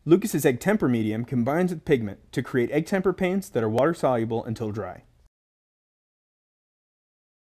LUKAS Egg Tempera Medium combines with pigment to create egg temper paints that are water soluble until dry.